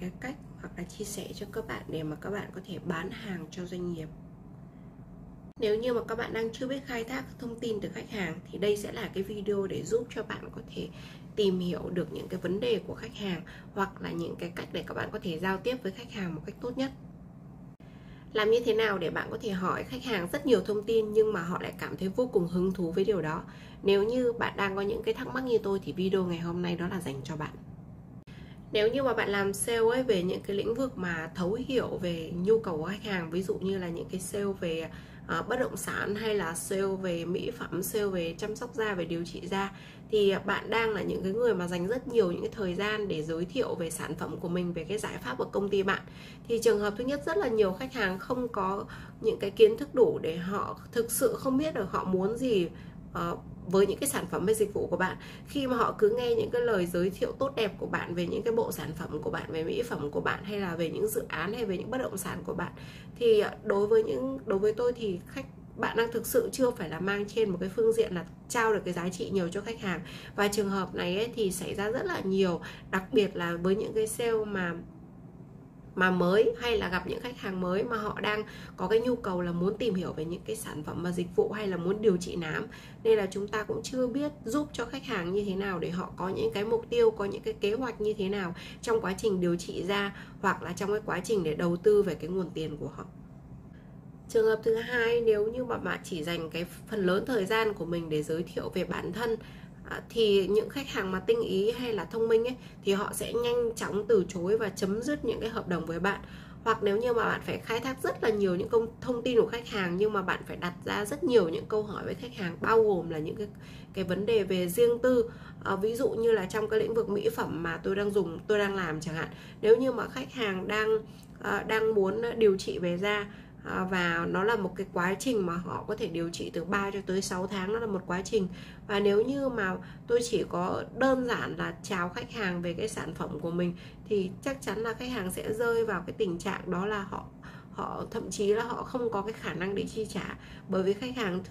cái cách hoặc là chia sẻ cho các bạn để mà các bạn có thể bán hàng cho doanh nghiệp. Nếu như mà các bạn đang chưa biết khai thác thông tin từ khách hàng thì đây sẽ là cái video để giúp cho bạn có thể tìm hiểu được những cái vấn đề của khách hàng, hoặc là những cái cách để các bạn có thể giao tiếp với khách hàng một cách tốt nhất. Làm như thế nào để bạn có thể hỏi khách hàng rất nhiều thông tin nhưng mà họ lại cảm thấy vô cùng hứng thú với điều đó? Nếu như bạn đang có những cái thắc mắc như tôi thì video ngày hôm nay đó là dành cho bạn. Nếu như mà bạn làm sale ấy, về những cái lĩnh vực mà thấu hiểu về nhu cầu của khách hàng, ví dụ như là những cái sale về bất động sản, hay là sale về mỹ phẩm, sale về chăm sóc da, về điều trị da, thì bạn đang là những cái người mà dành rất nhiều những cái thời gian để giới thiệu về sản phẩm của mình, về cái giải pháp của công ty bạn. Thì trường hợp thứ nhất, rất là nhiều khách hàng không có những cái kiến thức đủ để họ thực sự không biết được họ muốn gì với những cái sản phẩm hay dịch vụ của bạn. Khi mà họ cứ nghe những cái lời giới thiệu tốt đẹp của bạn về những cái bộ sản phẩm của bạn, về mỹ phẩm của bạn, hay là về những dự án, hay về những bất động sản của bạn, thì đối với tôi thì bạn đang thực sự chưa phải là mang trên một cái phương diện là trao được cái giá trị nhiều cho khách hàng. Và trường hợp này ấy, thì xảy ra rất là nhiều, đặc biệt là với những cái sale mà mới, hay là gặp những khách hàng mới mà họ đang có cái nhu cầu là muốn tìm hiểu về những cái sản phẩm và dịch vụ, hay là muốn điều trị nám. Nên là chúng ta cũng chưa biết giúp cho khách hàng như thế nào để họ có những cái mục tiêu, có những cái kế hoạch như thế nào trong quá trình điều trị da, hoặc là trong cái quá trình để đầu tư về cái nguồn tiền của họ. Trường hợp thứ hai, nếu như mà bạn chỉ dành cái phần lớn thời gian của mình để giới thiệu về bản thân, thì những khách hàng mà tinh ý hay là thông minh ấy, thì họ sẽ nhanh chóng từ chối và chấm dứt những cái hợp đồng với bạn. Hoặc nếu như mà bạn phải khai thác rất là nhiều những thông tin của khách hàng, nhưng mà bạn phải đặt ra rất nhiều những câu hỏi với khách hàng, bao gồm là những cái vấn đề về riêng tư. Ví dụ như là trong cái lĩnh vực mỹ phẩm mà tôi đang làm chẳng hạn, nếu như mà khách hàng đang muốn điều trị về da, và nó là một cái quá trình mà họ có thể điều trị từ 3 cho tới 6 tháng, nó là một quá trình. Và nếu như mà tôi chỉ có đơn giản là chào khách hàng về cái sản phẩm của mình, thì chắc chắn là khách hàng sẽ rơi vào cái tình trạng đó là họ thậm chí là họ không có cái khả năng để chi trả. Bởi vì khách hàng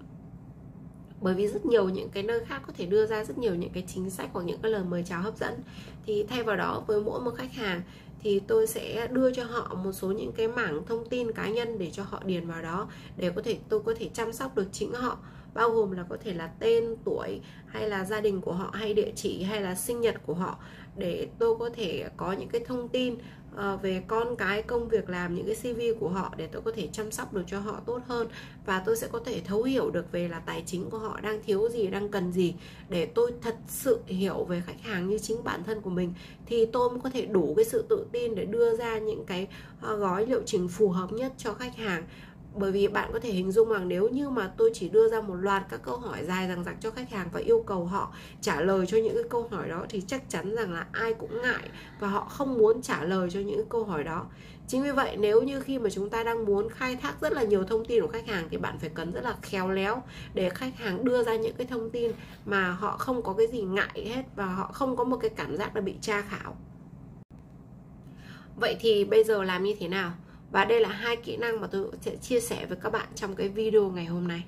bởi vì rất nhiều những cái nơi khác có thể đưa ra rất nhiều những cái chính sách hoặc những cái lời mời chào hấp dẫn, thì thay vào đó với mỗi một khách hàng thì tôi sẽ đưa cho họ một số những cái mảng thông tin cá nhân để cho họ điền vào đó, để tôi có thể chăm sóc được chính họ, bao gồm là có thể là tên, tuổi, hay là gia đình của họ, hay địa chỉ, hay là sinh nhật của họ, để tôi có thể có những cái thông tin về con cái, công việc làm, những cái CV của họ, để tôi có thể chăm sóc được cho họ tốt hơn. Và tôi sẽ có thể thấu hiểu được về là tài chính của họ đang thiếu gì, đang cần gì, để tôi thật sự hiểu về khách hàng như chính bản thân của mình, thì tôi mới có thể đủ cái sự tự tin để đưa ra những cái gói liệu trình phù hợp nhất cho khách hàng. Bởi vì bạn có thể hình dung rằng nếu như mà tôi chỉ đưa ra một loạt các câu hỏi dài dằng dặc cho khách hàng và yêu cầu họ trả lời cho những cái câu hỏi đó, thì chắc chắn rằng là ai cũng ngại và họ không muốn trả lời cho những câu hỏi đó. Chính vì vậy, nếu như khi mà chúng ta đang muốn khai thác rất là nhiều thông tin của khách hàng, thì bạn phải cần rất là khéo léo để khách hàng đưa ra những cái thông tin mà họ không có cái gì ngại hết, và họ không có một cái cảm giác là bị tra khảo. Vậy thì bây giờ làm như thế nào? Và đây là hai kỹ năng mà tôi sẽ chia sẻ với các bạn trong cái video ngày hôm nay.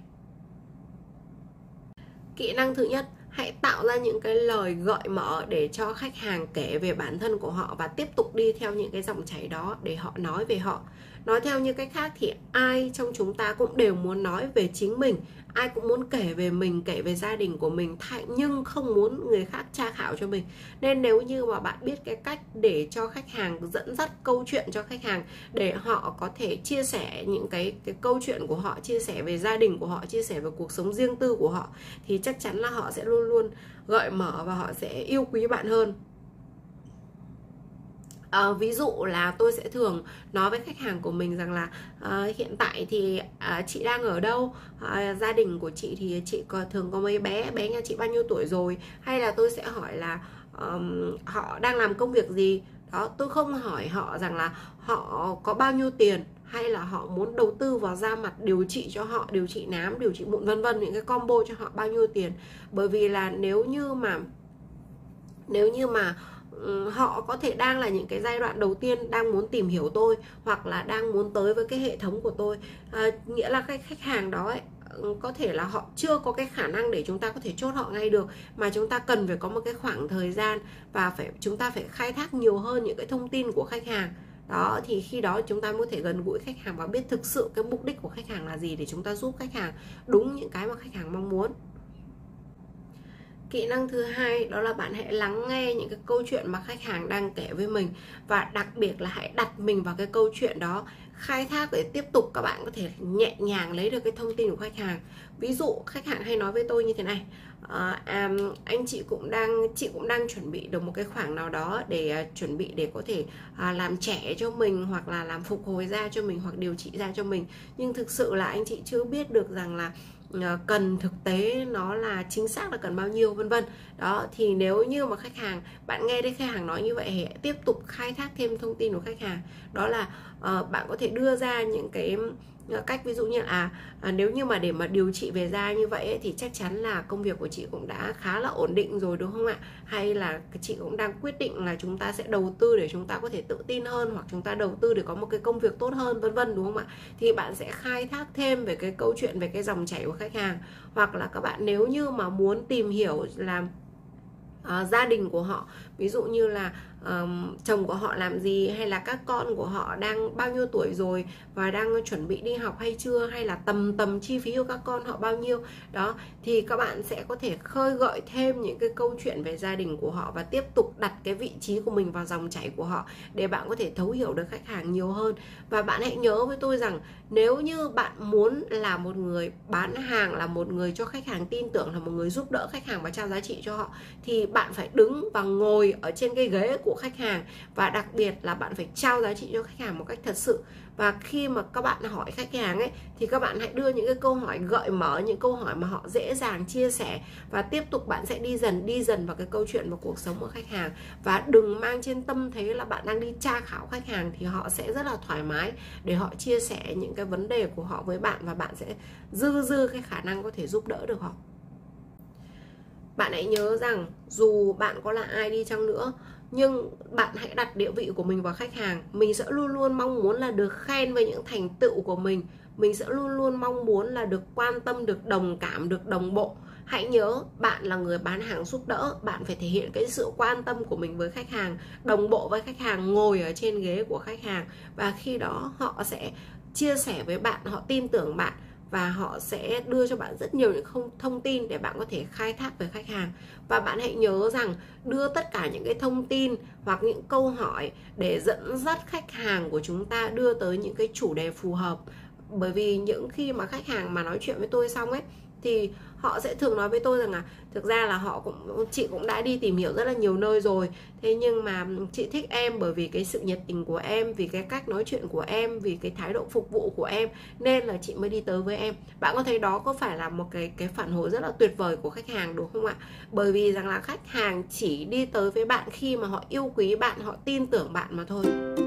Kỹ năng thứ nhất, hãy tạo ra những cái lời gợi mở để cho khách hàng kể về bản thân của họ, và tiếp tục đi theo những cái dòng chảy đó để họ nói về họ. Nói theo như cách khác thì ai trong chúng ta cũng đều muốn nói về chính mình, ai cũng muốn kể về mình, kể về gia đình của mình, nhưng không muốn người khác tra khảo cho mình. Nên nếu như mà bạn biết cái cách để cho khách hàng, dẫn dắt câu chuyện cho khách hàng, để họ có thể chia sẻ những cái câu chuyện của họ, chia sẻ về gia đình của họ, chia sẻ về cuộc sống riêng tư của họ, thì chắc chắn là họ sẽ luôn luôn gợi mở và họ sẽ yêu quý bạn hơn. Ví dụ là tôi sẽ thường nói với khách hàng của mình rằng là hiện tại thì chị đang ở đâu, gia đình của chị thì chị thường có mấy bé nhà chị bao nhiêu tuổi rồi, hay là tôi sẽ hỏi là họ đang làm công việc gì đó. Tôi không hỏi họ rằng là họ có bao nhiêu tiền, hay là họ muốn đầu tư vào da mặt điều trị cho họ, điều trị nám, điều trị mụn, vân vân, những cái combo cho họ bao nhiêu tiền. Bởi vì là nếu như mà họ có thể đang là những cái giai đoạn đầu tiên đang muốn tìm hiểu tôi, hoặc là đang muốn tới với cái hệ thống của tôi, nghĩa là khách hàng đó ấy, có thể là họ chưa có cái khả năng để chúng ta có thể chốt họ ngay được, mà chúng ta cần phải có một cái khoảng thời gian và chúng ta phải khai thác nhiều hơn những cái thông tin của khách hàng. Đó, thì khi đó chúng ta mới có thể gần gũi khách hàng và biết thực sự cái mục đích của khách hàng là gì để chúng ta giúp khách hàng đúng những cái mà khách hàng mong muốn. Kỹ năng thứ hai đó là bạn hãy lắng nghe những cái câu chuyện mà khách hàng đang kể với mình, và đặc biệt là hãy đặt mình vào cái câu chuyện đó, khai thác để tiếp tục các bạn có thể nhẹ nhàng lấy được cái thông tin của khách hàng. Ví dụ khách hàng hay nói với tôi như thế này: chị cũng đang chuẩn bị được một cái khoản nào đó để chuẩn bị để có thể làm trẻ cho mình, hoặc là làm phục hồi da cho mình, hoặc điều trị da cho mình, nhưng thực sự là anh chị chưa biết được rằng là cần thực tế nó là chính xác là cần bao nhiêu, vân vân. Đó, thì nếu như mà bạn nghe thấy khách hàng nói như vậy, hãy tiếp tục khai thác thêm thông tin của khách hàng. Đó là bạn có thể đưa ra những cái cách, ví dụ như là nếu như mà để mà điều trị về da như vậy ấy, thì chắc chắn là công việc của chị cũng đã khá là ổn định rồi, đúng không ạ? Hay là chị cũng đang quyết định là chúng ta sẽ đầu tư để chúng ta có thể tự tin hơn, hoặc chúng ta đầu tư để có một cái công việc tốt hơn, vân vân, đúng không ạ? Thì bạn sẽ khai thác thêm về cái câu chuyện, về cái dòng chảy của khách hàng. Hoặc là các bạn nếu như mà muốn tìm hiểu là gia đình của họ, ví dụ như là chồng của họ làm gì, hay là các con của họ đang bao nhiêu tuổi rồi và đang chuẩn bị đi học hay chưa, hay là tầm chi phí của các con họ bao nhiêu đó, thì các bạn sẽ có thể khơi gợi thêm những cái câu chuyện về gia đình của họ và tiếp tục đặt cái vị trí của mình vào dòng chảy của họ để bạn có thể thấu hiểu được khách hàng nhiều hơn. Và bạn hãy nhớ với tôi rằng nếu như bạn muốn là một người bán hàng, là một người cho khách hàng tin tưởng, là một người giúp đỡ khách hàng và trao giá trị cho họ, thì bạn phải đứng và ngồi ở trên cái ghế của khách hàng, và đặc biệt là bạn phải trao giá trị cho khách hàng một cách thật sự. Và khi mà các bạn hỏi khách hàng ấy, thì các bạn hãy đưa những cái câu hỏi gợi mở, những câu hỏi mà họ dễ dàng chia sẻ, và tiếp tục bạn sẽ đi dần vào cái câu chuyện và cuộc sống của khách hàng. Và đừng mang trên tâm thế là bạn đang đi tra khảo khách hàng, thì họ sẽ rất là thoải mái để họ chia sẻ những cái vấn đề của họ với bạn, và bạn sẽ dư cái khả năng có thể giúp đỡ được họ. Bạn hãy nhớ rằng dù bạn có là ai đi chăng nữa, nhưng bạn hãy đặt địa vị của mình vào khách hàng. Mình sẽ luôn luôn mong muốn là được khen về những thành tựu của mình. Mình sẽ luôn luôn mong muốn là được quan tâm, được đồng cảm, được đồng bộ. Hãy nhớ, bạn là người bán hàng giúp đỡ, bạn phải thể hiện cái sự quan tâm của mình với khách hàng, đồng bộ với khách hàng, ngồi ở trên ghế của khách hàng. Và khi đó họ sẽ chia sẻ với bạn, họ tin tưởng bạn, và họ sẽ đưa cho bạn rất nhiều những thông tin để bạn có thể khai thác với khách hàng. Và bạn hãy nhớ rằng đưa tất cả những cái thông tin hoặc những câu hỏi để dẫn dắt khách hàng của chúng ta đưa tới những cái chủ đề phù hợp. Bởi vì những khi mà khách hàng mà nói chuyện với tôi xong ấy, thì họ sẽ thường nói với tôi rằng là thực ra là chị cũng đã đi tìm hiểu rất là nhiều nơi rồi, thế nhưng mà chị thích em bởi vì cái sự nhiệt tình của em, vì cái cách nói chuyện của em, vì cái thái độ phục vụ của em, nên là chị mới đi tới với em. Bạn có thấy đó có phải là một cái phản hồi rất là tuyệt vời của khách hàng, đúng không ạ? Bởi vì rằng là khách hàng chỉ đi tới với bạn khi mà họ yêu quý bạn, họ tin tưởng bạn mà thôi.